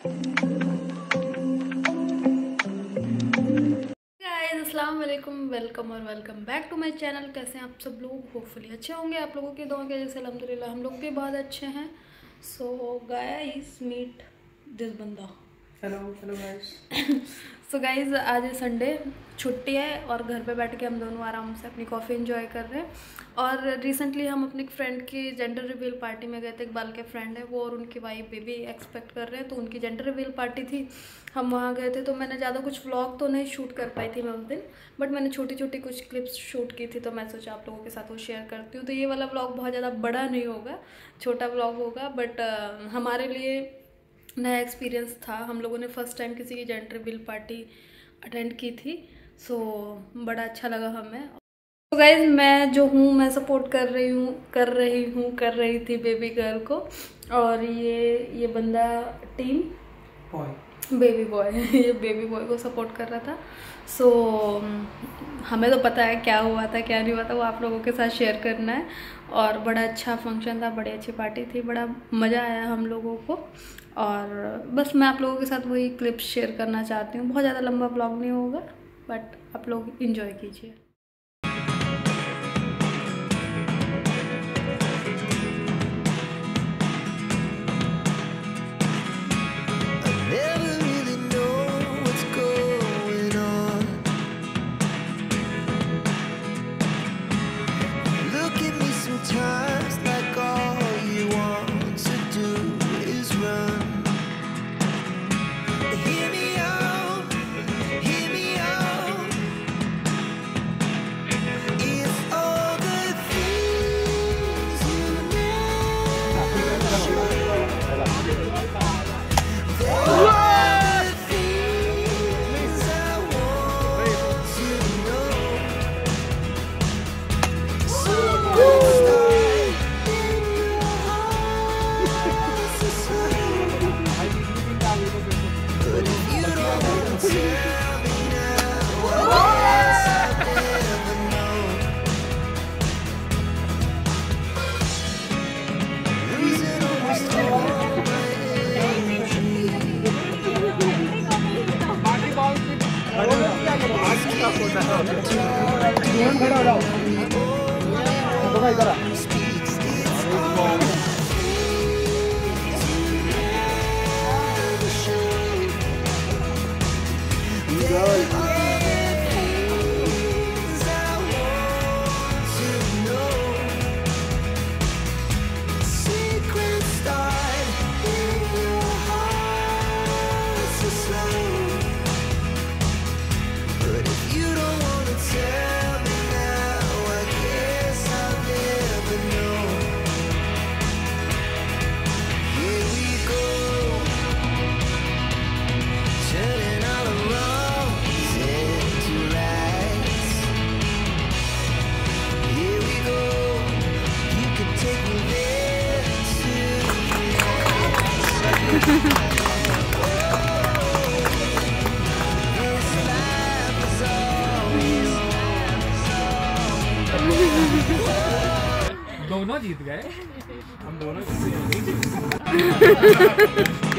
अस्सलाम वालेकुम, वेलकम और welcome back to my channel. कैसे हैं आप सब लोग? होपफुली अच्छे होंगे। आप लोगों की दुआ की वजह से अल्हम्दुलिल्लाह हम लोग भी बहुत अच्छे हैं। सो गाइस, मीट दिस बंदा। Hello guys. सो गाइस, आज संडे, छुट्टी है और घर पे बैठ के हम दोनों आराम से अपनी कॉफ़ी एंजॉय कर रहे हैं। और रिसेंटली हम अपनी फ्रेंड की जेंडर रिवील पार्टी में गए थे। इकबाल के फ्रेंड है वो, और उनकी वाइफ बेबी एक्सपेक्ट कर रहे हैं, तो उनकी जेंडर रिवील पार्टी थी, हम वहाँ गए थे। तो मैंने ज़्यादा कुछ व्लॉग तो नहीं शूट कर पाई थी मैं उस दिन, बट मैंने छोटी छोटी कुछ क्लिप्स शूट की थी, तो मैं सोचा आप लोगों के साथ वो शेयर करती हूँ। तो ये वाला व्लॉग बहुत ज़्यादा बड़ा नहीं होगा, छोटा व्लॉग होगा, बट हमारे लिए नया एक्सपीरियंस था। हम लोगों ने फर्स्ट टाइम किसी की जेंडर रिवील पार्टी अटेंड की थी, सो बड़ा अच्छा लगा हमें। तो गाइज, मैं जो हूँ मैं सपोर्ट कर रही थी बेबी गर्ल को, और ये बंदा टीम बेबी बॉय ये बेबी बॉय को सपोर्ट कर रहा था। सो हमें तो पता है क्या हुआ था क्या नहीं हुआ था, वो आप लोगों के साथ शेयर करना है। और बड़ा अच्छा फंक्शन था, बड़ी अच्छी पार्टी थी, बड़ा मज़ा आया हम लोगों को। और बस मैं आप लोगों के साथ वही क्लिप्स शेयर करना चाहती हूँ। बहुत ज़्यादा लंबा ब्लॉग नहीं होगा, बट आप लोग इंजॉय कीजिए। दोनों जीत गए, हम दोनों जीत गए।